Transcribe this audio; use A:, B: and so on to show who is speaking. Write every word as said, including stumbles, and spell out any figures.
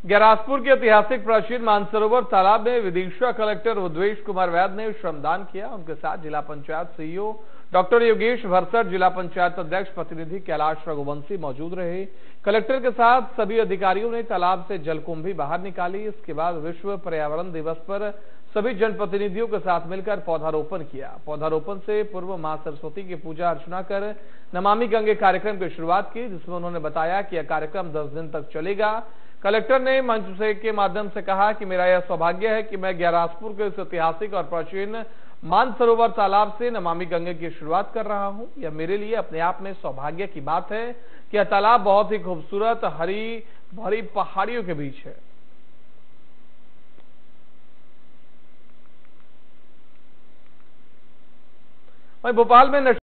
A: ग्यारसपुर के ऐतिहासिक प्राचीन मानसरोवर तालाब में विदिशा कलेक्टर रुद्वेश कुमार वैद ने श्रमदान किया। उनके साथ जिला पंचायत सीईओ डॉक्टर योगेश भरसट, जिला पंचायत अध्यक्ष प्रतिनिधि कैलाश रघुवंशी मौजूद रहे। कलेक्टर के साथ सभी अधिकारियों ने तालाब से जलकुंभी बाहर निकाली। इसके बाद विश्व पर्यावरण दिवस पर सभी जनप्रतिनिधियों के साथ मिलकर पौधारोपण किया। पौधारोपण से पूर्व मां सरस्वती की पूजा अर्चना कर नमामि गंगे कार्यक्रम की शुरुआत की, जिसमें उन्होंने बताया कि यह कार्यक्रम दस दिन तक चलेगा। कलेक्टर ने मंच से के माध्यम से कहा कि मेरा यह सौभाग्य है कि मैं ग्यारसपुर के इस ऐतिहासिक और प्राचीन मानसरोवर तालाब से नमामि गंगे की शुरुआत कर रहा हूं। यह मेरे लिए अपने आप में सौभाग्य की बात है कि यह तालाब बहुत ही खूबसूरत हरी भरी पहाड़ियों के बीच है। वहीं भोपाल में